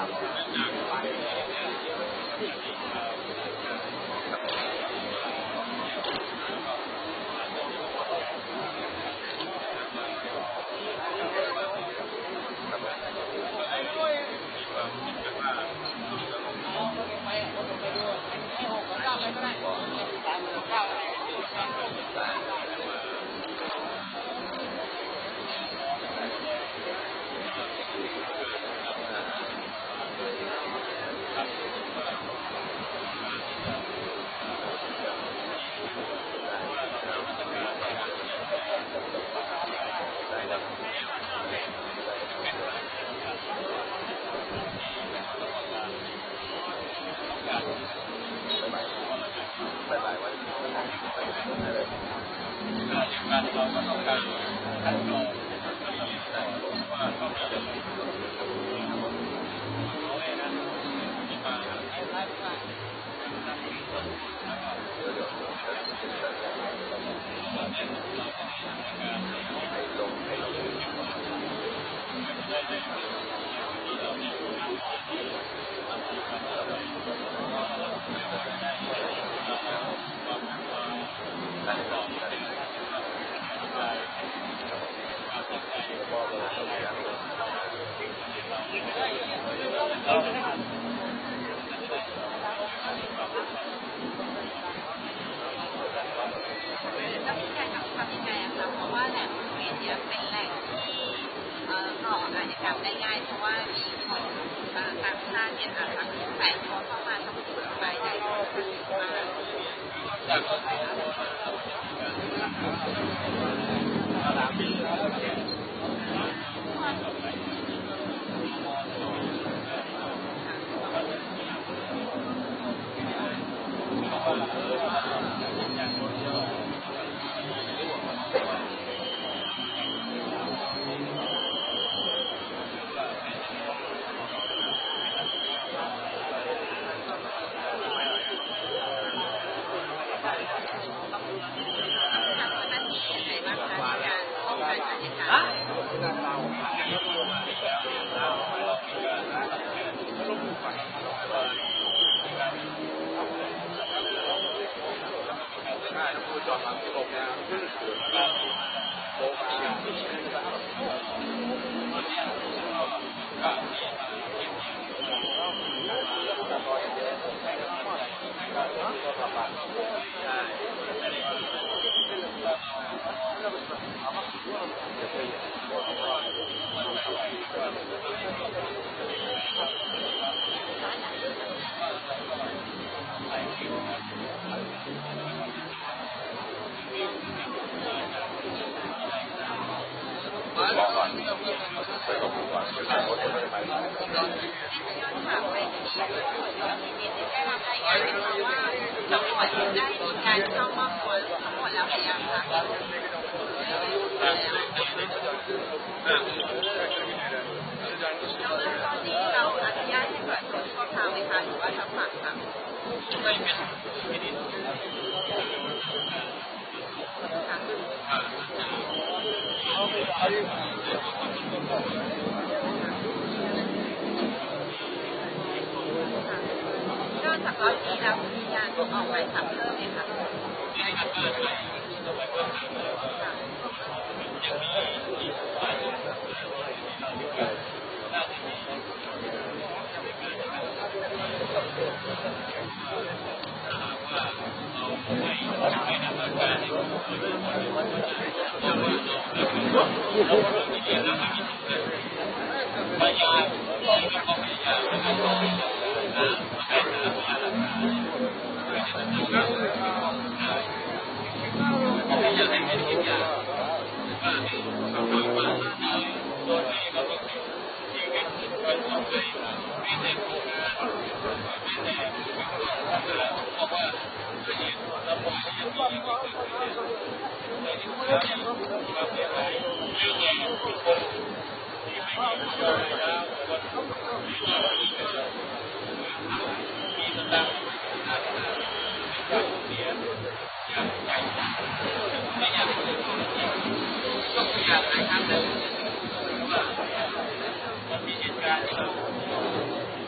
อย่างไรครับแต่ว่ามันมีเหตุการณ์ที่เรา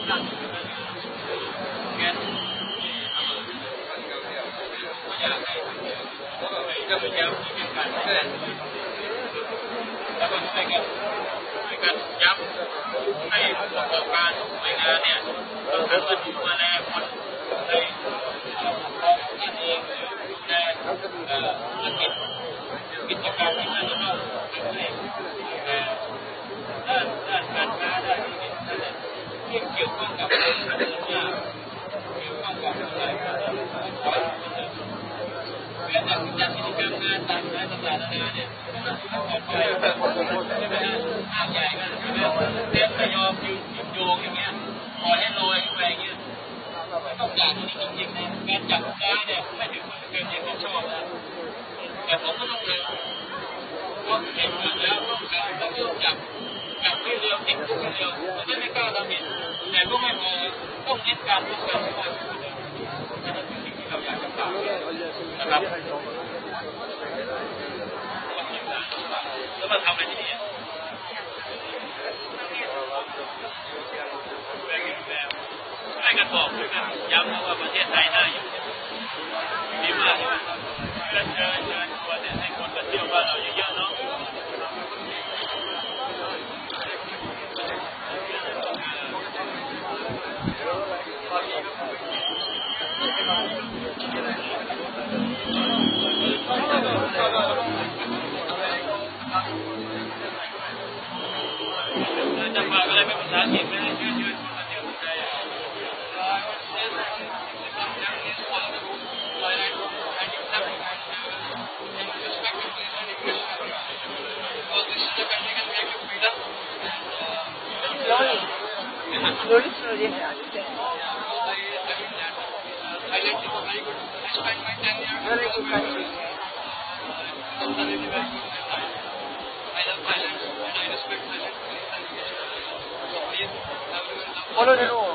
แก๊สอยากให้เจ้าพระเจ้ามีการแก้แล้วก็ช่วยกันย้ำให้ผู้ประกอบการหน่วยงานเนี่ยต้องหันมาดูแลคนในนั่นเองดูแลธุรกิจการที่มันจะต้องให้ด้านการค้าด้านธุรกิจที่เกี่ยวข้องกับการเงินเนี่ยเกี่ยวข้องกับอะไรแม้แต่การกิจกรรมงานต่างๆนานาเนี่ยต้องออกไปใช่ไหมฮะห้างใหญ่กันใช่ไหมเต้นไม่ยอมยืนโยงอย่างเงี้ยปล่อยให้ลอยไปอย่างเงี้ยต้องการตรงนี้จริงๆนะการจับได้เนี่ยไม่ถึงมันเป็นอย่างที่ชอบนะแต่ผมก็ต้องเลยเพราะเห็นแล้วต้องจับที่เร็วติดคุกเร็วมันจะไม่กล้าทำผิดแต่ก็ไม่พอต้องเน้นการป้องกันให้มากขึ้นนั่นคือสิ่งที่เราอยากจะทำนะครับแล้วมาทำอะไรที่นี่ให้กันบอกด้วยกันย้ำนะว่าประเทศไทยน่าอยู่ดีมากใช่ไหมเชิญตัวเนี่ยให้คนมาเที่ยวบ้านเราเยอะๆเนาะจะฝากอะไรเป็นภาษาอังกฤษไหมให้ช่วยคนมาเที่ยวไทย Slowly, slowly. Very good country. Follow the law.